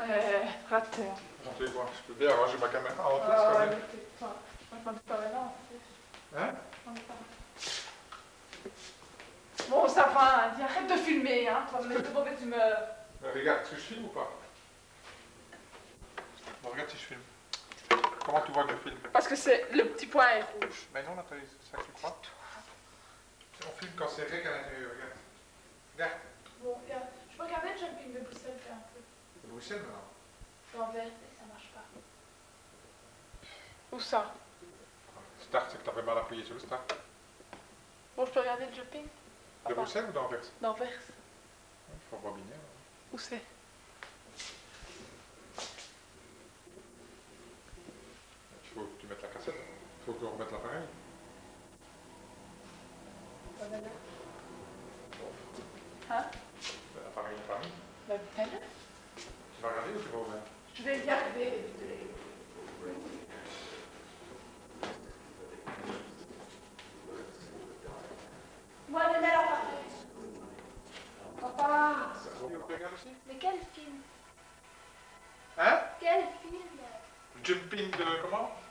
raté. J'en fais quoi? Je peux bien arranger ma caméra en place quand même. Moi, je m'en pas maintenant. Hein? Bon, ça va, dis, arrête de filmer, hein, tu vas me mettre de mauvaise humeur. Mais regarde si je filme ou pas? Bon, regarde si je filme. Comment tu vois que je filme? Parce que c'est le petit point est rouge. Mais non, Nathalie, c'est ça que tu crois? On filme quand c'est vrai qu'à l'intérieur, regarde. Regarde. Bon, regarde, je peux regarder le jumping de Bruxelles, faire un peu. De Bruxelles maintenant? En vert, ça marche pas. Où ça? Start, c'est que t'avais mal appuyé sur le start. Bon, je peux regarder le jumping? De Bruxelles ou d'Anvers? D'Anvers. Il faut rebobiner. Où c'est? Il faut que tu mettes la cassette. Il faut qu'on remette l'appareil. Hein? L'appareil n'est pas mis. Ben, fais-le. Tu vas regarder ou tu vas ouvrir? Je vais regarder. Moi, je mets l'appareil. Papa! Tu regardes aussi? Mais quel film? Hein? Quel film? Jumping de comment?